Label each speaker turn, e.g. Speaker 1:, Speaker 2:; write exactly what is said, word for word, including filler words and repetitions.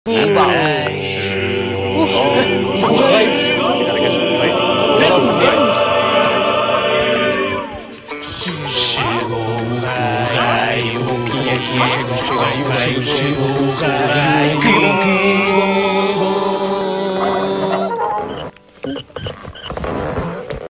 Speaker 1: Chegou o raio, o que é que chegou? Chegou, chegou, chegou o raio.